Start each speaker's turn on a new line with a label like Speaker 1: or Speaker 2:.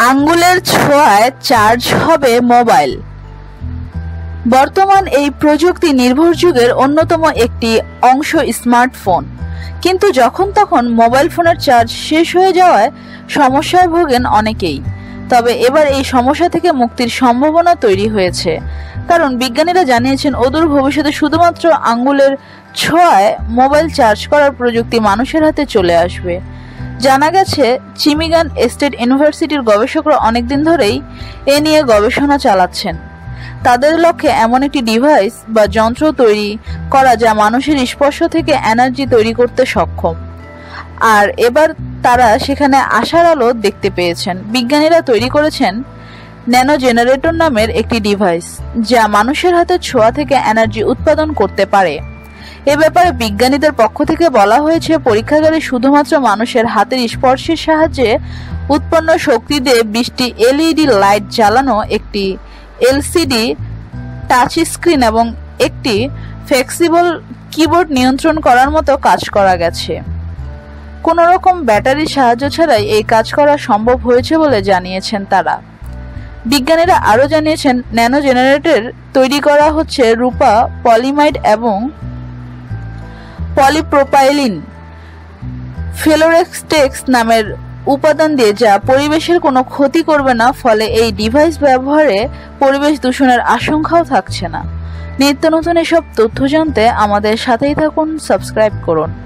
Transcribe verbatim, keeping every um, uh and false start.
Speaker 1: আঙ্গুলের ছোঁয়ায় চার্জ হবে মোবাইল। বর্তমান এই প্রযুক্তি নির্ভর যুগের অন্যতম একটি অংশ স্মার্টফোন। কিন্তু যখন তখন মোবাইল ফোনের চার্জ শেষ হয়ে যাওয়ায় সমস্যায় ভোগেন অনেকেই। তবে এবার এই সমস্যা থেকে মুক্তির সম্ভাবনা তৈরি হয়েছে, কারণ বিজ্ঞানীরা জানিয়েছেন অদূর ভবিষ্যতে শুধুমাত্র আঙ্গুলের ছোঁয়ায় মোবাইল চার্জ করার প্রযুক্তি মানুষের হাতে চলে আসবে। জানা গেছে চিমিগান স্টেট ইউনিভার্সিটির গবেষকরা অনেকদিন ধরেই এ নিয়ে গবেষণা চালাচ্ছেন। তাদের লক্ষ্যে এমন একটি ডিভাইস বা যন্ত্র তৈরি করা যা মানুষের স্পর্শ থেকে এনার্জি তৈরি করতে সক্ষম। আর এবার তারা সেখানে আশার আলো দেখতে পেয়েছেন। বিজ্ঞানীরা তৈরি করেছেন ন্যানো জেনারেটর নামের একটি ডিভাইস, যা মানুষের হাতে ছোঁয়া থেকে এনার্জি উৎপাদন করতে পারে। এ ব্যাপারে বিজ্ঞানীদের পক্ষ থেকে বলা হয়েছে, পরীক্ষাগারে শুধুমাত্র মানুষের হাতের স্পর্শের সাহায্যে উৎপন্ন শক্তি দিয়ে বিশটি এলইডি লাইট জ্বালানো একটি এলসিডি টাচ স্ক্রিন এবং একটি ফ্লেক্সিবল কিবোর্ড নিয়ন্ত্রণ করার মতো কাজ করা গেছে। কোনো রকম ব্যাটারির সাহায্য ছাড়াই এই কাজ করা সম্ভব হয়েছে বলে জানিয়েছেন তারা। বিজ্ঞানীরা আরও জানিয়েছেন, ন্যানো জেনারেটর তৈরি করা হচ্ছে রূপা, পলিমাইড এবং পলিপ্রোপাইলিন ফ্লোরেক্সটেক্স নামের উপাদান দিয়ে, যা পরিবেশের কোনো ক্ষতি করবে না। ফলে এই ডিভাইস ব্যবহারে পরিবেশ দূষণের আশঙ্কাও থাকছে না। নিত্য নতুন এসব তথ্য জানতে আমাদের সাথেই থাকুন, সাবস্ক্রাইব করুন।